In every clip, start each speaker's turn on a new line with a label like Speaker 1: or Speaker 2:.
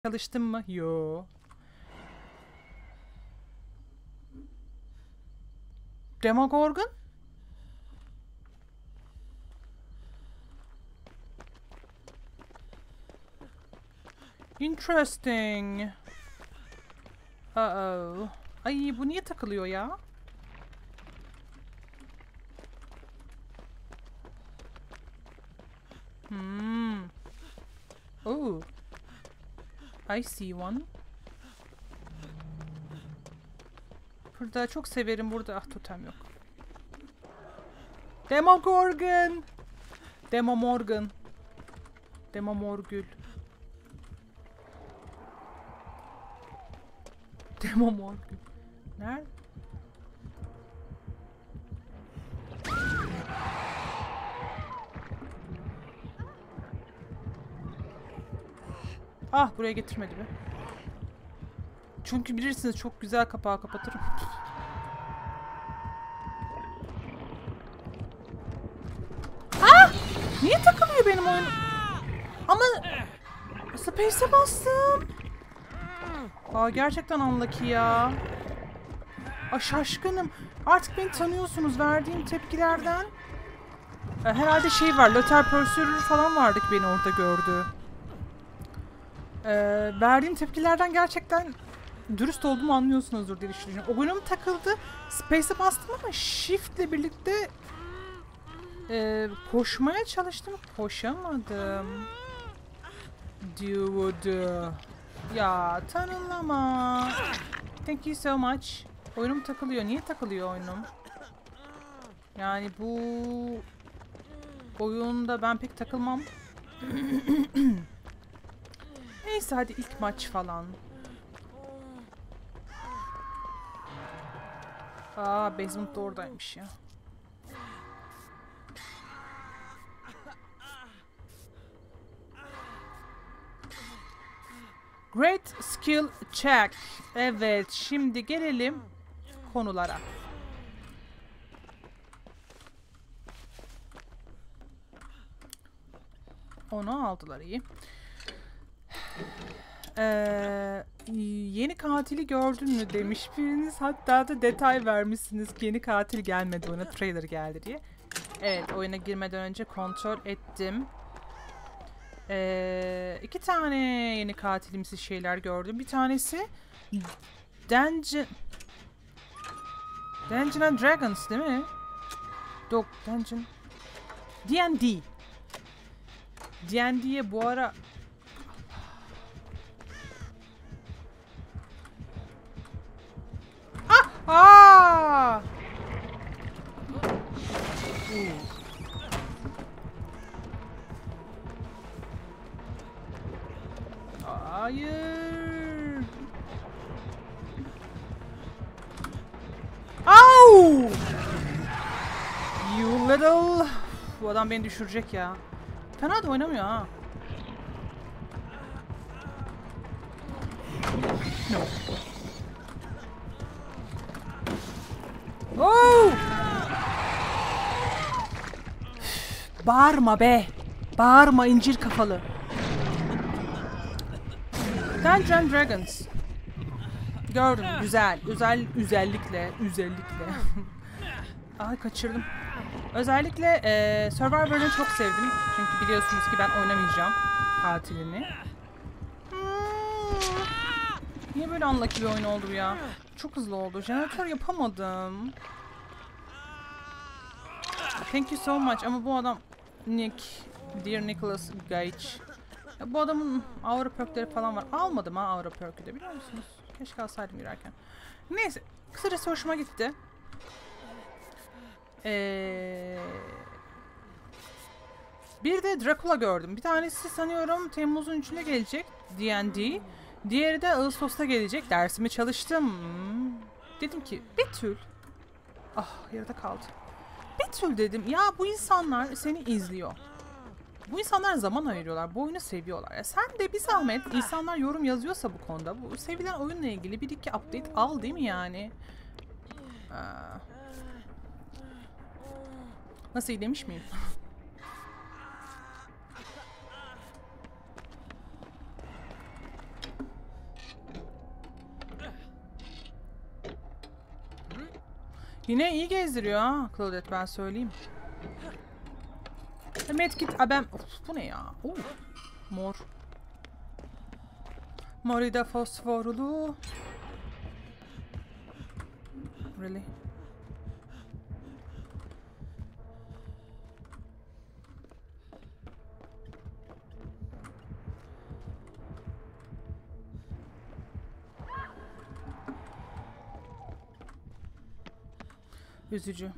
Speaker 1: Çalıştın mı? Yo. Demogorgon? Interesting. Uh-oh. Ay bu niye takılıyor ya? Oh. I see one. Burada çok severim burada. Ah totem yok. Demogorgon. Demomorgan. Demomorgül. Demomorgül. Nerede? Ah buraya getirmedi be. Çünkü bilirsiniz çok güzel kapağı kapatırım. Ah! Niye takılıyor benim oyun? Ama Space'e bastım. Aa gerçekten unlucky ya. Aa şaşkınım. Artık beni tanıyorsunuz verdiğim tepkilerden. Herhalde şey var. Lothar Pursuer falan vardı ki beni orada gördü. Verdiğim tepkilerden gerçekten dürüst olduğumu anlıyorsunuzdur diye düşünüyorum. Oyunum takıldı. Space'e bastım ama Shift'le birlikte koşmaya çalıştım. Koşamadım. Dude. Ya tanımlama. Thank you so much. Oyunum takılıyor. Niye takılıyor oyunum? Yani bu oyunda ben pek takılmam. Neyse hadi ilk maç falan. Aa basement da oradaymış ya. Great skill check. Evet şimdi gelelim konulara. Onu aldılar iyi. Yeni katili gördün mü demiş biriniz. Hatta da detay vermişsiniz ki yeni katil gelmedi oyuna. Trailer geldi diye. Evet oyuna girmeden önce kontrol ettim. İki tane yeni katilimsi şeyler gördüm. Bir tanesi Dungeon and Dragons değil mi? Yok Dungeon D&D. D&D'ye bu ara Aa! Hayır. Au! You little. Bu adam beni düşürecek ya. Fena da oynamıyor ha. No. Oh! Bağırma be. Bağırma incir kafalı. Dungeons Dragons. Gördüm güzel. Özellikle. Ay kaçırdım. Özellikle Survivor'ını çok sevdim. Çünkü biliyorsunuz ki ben oynamayacağım katilini. Niye böyle unlucky bir oyun oldu bu ya? Çok hızlı oldu. Jeneratör yapamadım. Thank you so much. Ama bu adam Dear Nicholas Gage. Ya bu adamın aura perkleri falan var. Almadım ha aura perk'ü de biliyor musunuz? Keşke alsaydım girerken. Neyse. Kısacası hoşuma gitti. Bir de Dracula gördüm. Bir tanesi sanıyorum Temmuz'un 3'üne gelecek. D&D. Diğeri de Ağustos'ta gelecek. Dersimi çalıştım. Dedim ki Betül. Ah yarıda kaldı. Betül dedim. Ya bu insanlar seni izliyor. Bu insanlar zaman ayırıyorlar. Bu oyunu seviyorlar. Ya sen de bir zahmet insanlar yorum yazıyorsa bu konuda. Bu sevilen oyunla ilgili bir iki update al değil mi yani? Nasıl iyi demiş miyim? Yine iyi gezdiriyor ha Claudette, ben söyleyeyim. Medkit ben of, bu ne ya? Mor. Morida fosforlu. Really? Üzücü.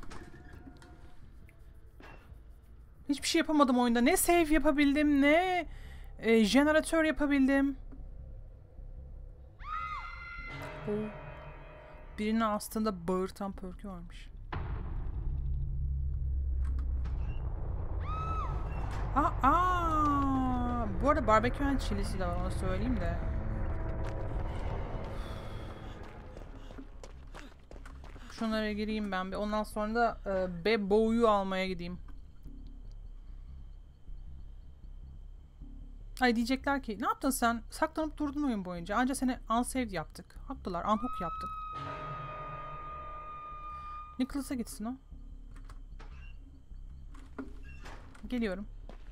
Speaker 1: Hiçbir şey yapamadım oyunda. Ne save yapabildim, ne jeneratör yapabildim. Birinin aslında bağırtan perk'ü varmış. Bu arada barbekü and chilisi de var, onu söyleyeyim de. Şunlara gireyim ben bir. Ondan sonra da Bebo'yu almaya gideyim. Ay diyecekler ki ne yaptın sen? Saklanıp durdun oyun boyunca. Anca seni unsaved yaptık. Haklılar. Unhook yaptık. Nicholas'a gitsin o. Geliyorum.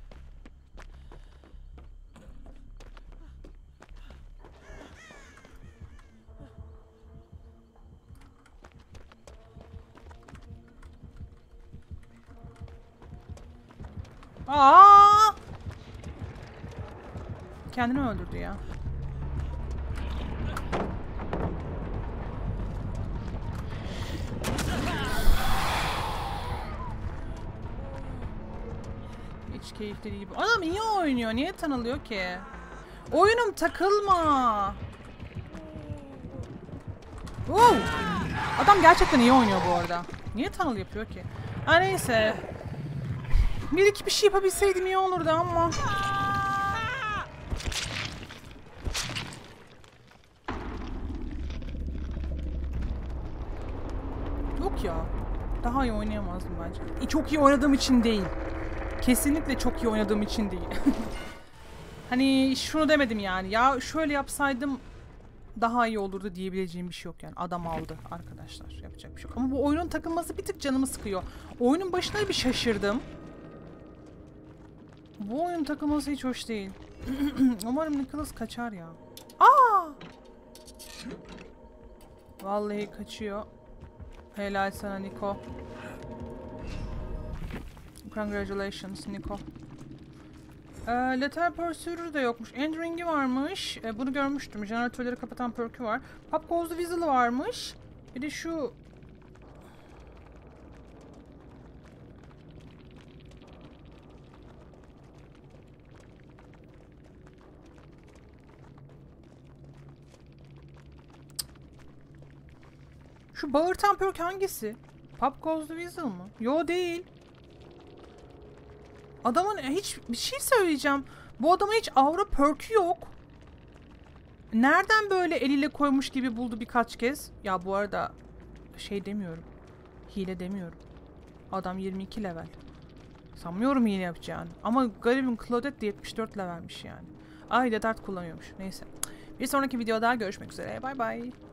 Speaker 1: Kendini öldürdü ya. Hiç keyifli değil. Adam iyi oynuyor. Niye tanılıyor ki? Oyunum takılma. Adam gerçekten iyi oynuyor bu arada. Niye tanıl yapıyor ki? Ha neyse. Bir iki bir şey yapabilseydim iyi olurdu ama. Yok ya. Daha iyi oynayamazdım bence. Çok iyi oynadığım için değil. Kesinlikle çok iyi oynadığım için değil. Hani şunu demedim yani. Ya şöyle yapsaydım daha iyi olurdu diyebileceğim bir şey yok yani. Adam aldı arkadaşlar. Yapacak bir şey yok. Ama bu oyunun takılması bir tık canımı sıkıyor. Oyunun başına bir şaşırdım. Bu oyun takılması hiç hoş değil. Umarım Nicholas kaçar ya. Vallahi kaçıyor. Helal sana Niko. Congratulations Niko. Lethal Pursuer de yokmuş. End Ring'i varmış. Bunu görmüştüm. Jeneratörleri kapatan perk'ü var. Pop Goes the Weasel varmış. Bir de şu... Şu bağırtan perk hangisi? Pop Goes the Weasel mı? Yo değil. Adamın hiç bir şey söyleyeceğim. Bu adamın hiç aura perk'ü yok. Nereden böyle eliyle koymuş gibi buldu birkaç kez? Ya bu arada şey demiyorum. Hile demiyorum. Adam 22 level. Sanmıyorum hile yapacağını. Ama garibim Claudette de 74 levelmiş yani. Ay Dedart kullanıyormuş. Neyse. Bir sonraki videoda görüşmek üzere. Bay bay.